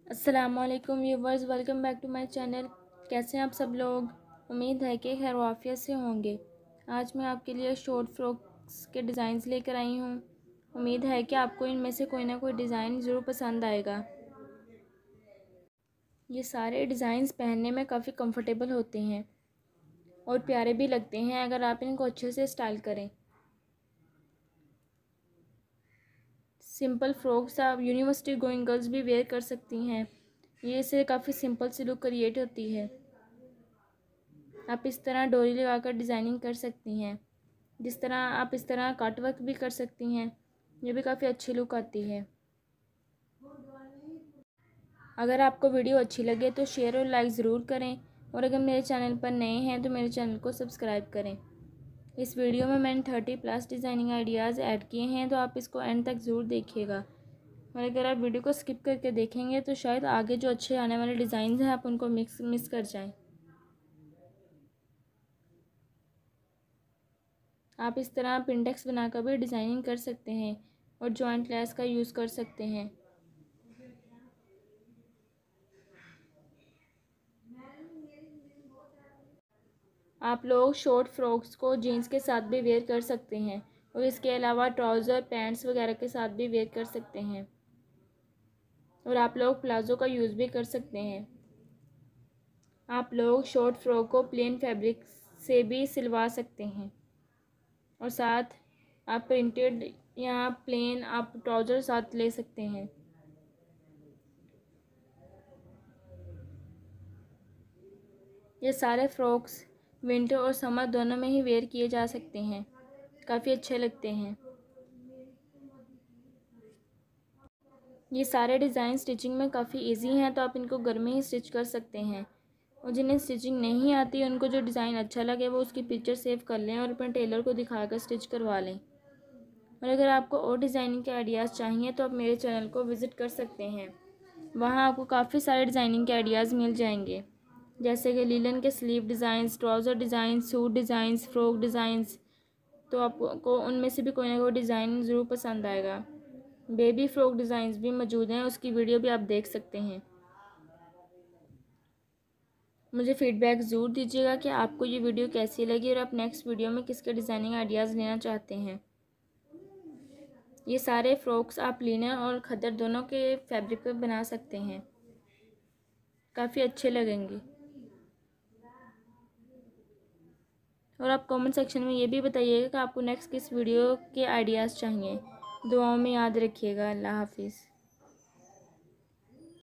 अस्सलामुअलैकुम viewers, welcome back to my channel. कैसे हैं आप सब लोग? उम्मीद है कि खैर आफियत से होंगे। आज मैं आपके लिए शॉर्ट फ्रॉक्स के डिज़ाइंस लेकर आई हूँ। उम्मीद है कि आपको इनमें से कोई ना कोई डिज़ाइन ज़रूर पसंद आएगा। ये सारे डिज़ाइंस पहनने में काफ़ी कंफर्टेबल होते हैं और प्यारे भी लगते हैं अगर आप इनको अच्छे से स्टाइल करें। सिंपल फ्रॉक्स आप यूनिवर्सिटी गोइंग गर्ल्स भी वेयर कर सकती हैं। ये इससे काफ़ी सिंपल सी लुक क्रिएट होती है। आप इस तरह डोरी लगाकर डिज़ाइनिंग कर सकती हैं। जिस तरह आप इस तरह कट वर्क भी कर सकती हैं। ये भी काफ़ी अच्छी लुक आती है। अगर आपको वीडियो अच्छी लगे तो शेयर और लाइक ज़रूर करें और अगर मेरे चैनल पर नए हैं तो मेरे चैनल को सब्सक्राइब करें। इस वीडियो में मैंने 30+ डिज़ाइनिंग आइडियाज़ ऐड किए हैं, तो आप इसको एंड तक ज़रूर देखिएगा। और अगर आप वीडियो को स्किप करके देखेंगे तो शायद आगे जो अच्छे आने वाले डिज़ाइन हैं आप उनको मिस कर जाएं। आप इस तरह पिंडेक्स बनाकर भी डिज़ाइनिंग कर सकते हैं और जॉइंट लेस का यूज़ कर सकते हैं। आप लोग शॉर्ट फ्रॉक्स को जीन्स के साथ भी वेयर कर सकते हैं और इसके अलावा ट्राउज़र पैंट्स वगैरह के साथ भी वेयर कर सकते हैं। और आप लोग प्लाज़ो का यूज़ भी कर सकते हैं। आप लोग शॉर्ट फ्रॉक को प्लेन फैब्रिक से भी सिलवा सकते हैं और साथ आप प्रिंटेड या प्लेन आप ट्राउज़र साथ ले सकते हैं। ये सारे फ्रॉक्स विंटर और समर दोनों में ही वेयर किए जा सकते हैं। काफ़ी अच्छे लगते हैं। ये सारे डिज़ाइन स्टिचिंग में काफ़ी इजी हैं, तो आप इनको घर में ही स्टिच कर सकते हैं। और जिन्हें स्टिचिंग नहीं आती उनको जो डिज़ाइन अच्छा लगे वो उसकी पिक्चर सेव कर लें और अपने टेलर को दिखाकर स्टिच करवा लें। और अगर आपको और डिज़ाइनिंग के आइडियाज़ चाहिए तो आप मेरे चैनल को विज़िट कर सकते हैं। वहाँ आपको काफ़ी सारे डिज़ाइनिंग के आइडियाज़ मिल जाएंगे, जैसे कि लीलन के sleeve designs, trouser designs, suit designs, frock designs. तो आपको उनमें से भी कोई ना कोई डिज़ाइन ज़रूर पसंद आएगा। बेबी फ्रॉक डिज़ाइंस भी मौजूद हैं, उसकी वीडियो भी आप देख सकते हैं। मुझे फ़ीडबैक ज़रूर दीजिएगा कि आपको ये वीडियो कैसी लगी और आप नेक्स्ट वीडियो में किसके डिज़ाइनिंग आइडियाज़ लेना चाहते हैं। ये सारे फ्रॉक्स आप लिनन और खद्दर दोनों के फैब्रिक पर बना सकते हैं। काफ़ी अच्छे लगेंगे। और आप कमेंट सेक्शन में ये भी बताइएगा कि आपको नेक्स्ट किस वीडियो के आइडियाज़ चाहिए। दुआओं में याद रखिएगा। अल्लाह हाफिज़।